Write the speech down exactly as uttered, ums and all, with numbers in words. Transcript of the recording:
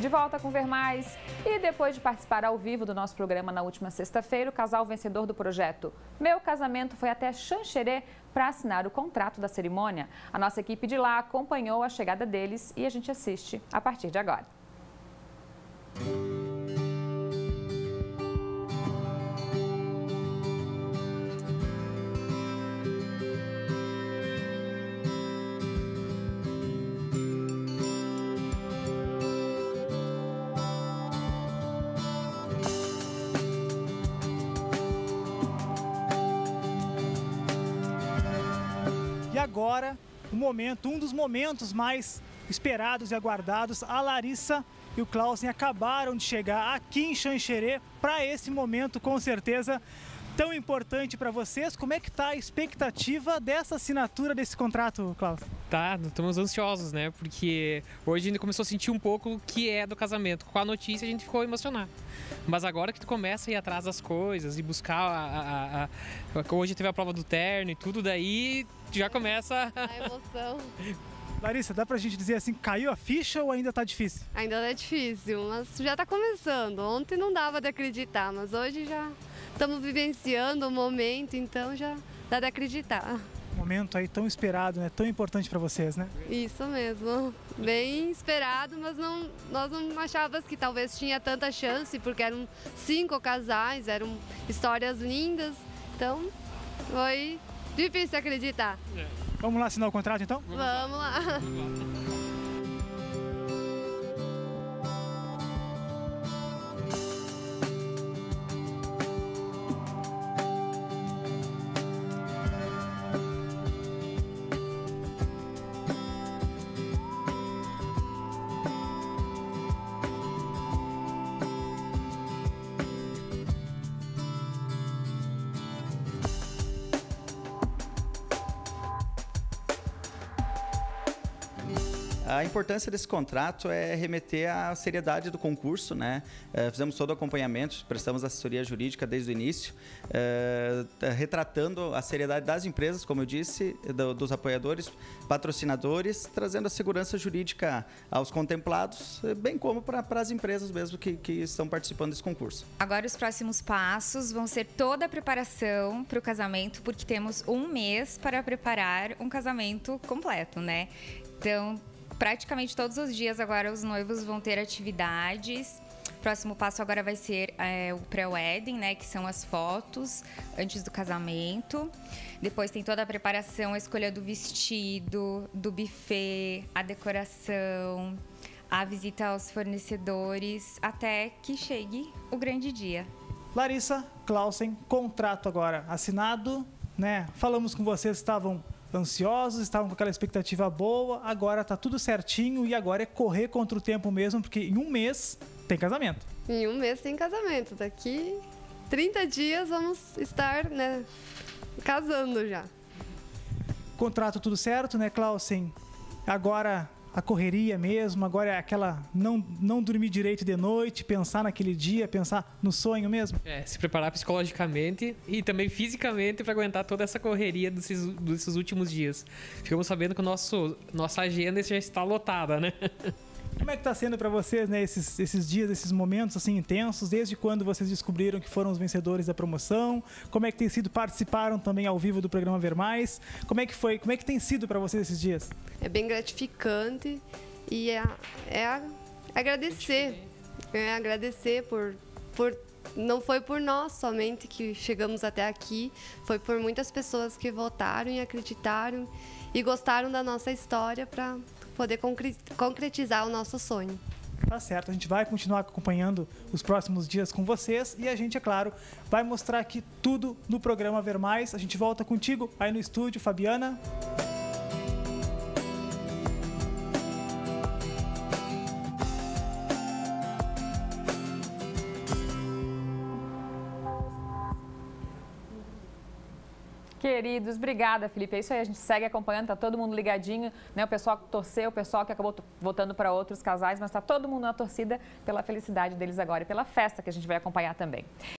De volta com Ver Mais. E depois de participar ao vivo do nosso programa na última sexta-feira, o casal vencedor do projeto Meu Casamento foi até Xanxerê para assinar o contrato da cerimônia. A nossa equipe de lá acompanhou a chegada deles e a gente assiste a partir de agora. E agora, o momento, um dos momentos mais esperados e aguardados, a Larissa e o Clausen acabaram de chegar aqui em Xanxerê para esse momento, com certeza, tão importante para vocês. Como é que está a expectativa dessa assinatura desse contrato, Clausen? Tá, estamos ansiosos, né? Porque hoje a gente começou a sentir um pouco o que é do casamento. Com a notícia a gente ficou emocionado. Mas agora que tu começa a ir atrás das coisas e buscar a, a, a, a... Hoje teve a prova do terno e tudo, daí já começa a emoção. Larissa, dá pra gente dizer assim, caiu a ficha ou ainda tá difícil? Ainda é difícil, mas já tá começando. Ontem não dava de acreditar, mas hoje já estamos vivenciando o momento, então já dá de acreditar. Um momento aí tão esperado, né? Tão importante para vocês, né? Isso mesmo, bem esperado, mas não, nós não achávamos que talvez tinha tanta chance, porque eram cinco casais, eram histórias lindas, então foi difícil acreditar. É. Vamos lá assinar o contrato então? Vamos lá. Vamos lá. A importância desse contrato é remeter à seriedade do concurso, né? É, fizemos todo o acompanhamento, prestamos assessoria jurídica desde o início, é, retratando a seriedade das empresas, como eu disse, do, dos apoiadores, patrocinadores, trazendo a segurança jurídica aos contemplados, bem como para as empresas mesmo que, que estão participando desse concurso. Agora os próximos passos vão ser toda a preparação para o casamento, porque temos um mês para preparar um casamento completo, né? Então, praticamente todos os dias agora os noivos vão ter atividades. O próximo passo agora vai ser é, o pré-wedding, né, que são as fotos antes do casamento. Depois tem toda a preparação, a escolha do vestido, do buffet, a decoração, a visita aos fornecedores, até que chegue o grande dia. Larissa, Clausen, contrato agora assinado, né? Falamos com vocês, estavam ansiosos, estavam com aquela expectativa boa, agora tá tudo certinho e agora é correr contra o tempo mesmo, porque em um mês tem casamento. Em um mês tem casamento, daqui trinta dias vamos estar, né, casando já. Contrato tudo certo, né, Clausen? Agora a correria mesmo, agora é aquela não, não dormir direito de noite, pensar naquele dia, pensar no sonho mesmo? É, se preparar psicologicamente e também fisicamente para aguentar toda essa correria desses, desses últimos dias. Ficamos sabendo que o nosso, nossa agenda já está lotada, né? Como é que está sendo para vocês, né, esses, esses dias, esses momentos assim intensos, desde quando vocês descobriram que foram os vencedores da promoção? Como é que tem sido? Participaram também ao vivo do programa Ver Mais? Como é que foi? Como é que tem sido para vocês esses dias? É bem gratificante e é, é agradecer, é agradecer por, por não foi por nós somente que chegamos até aqui, foi por muitas pessoas que votaram e acreditaram e gostaram da nossa história para poder concretizar o nosso sonho. Tá certo, a gente vai continuar acompanhando os próximos dias com vocês e a gente, é claro, vai mostrar aqui tudo no programa Ver Mais. A gente volta contigo aí no estúdio, Fabiana. Queridos, obrigada, Felipe. É isso aí, a gente segue acompanhando, tá todo mundo ligadinho, né? O pessoal que torceu, o pessoal que acabou votando para outros casais, mas tá todo mundo na torcida pela felicidade deles agora e pela festa que a gente vai acompanhar também.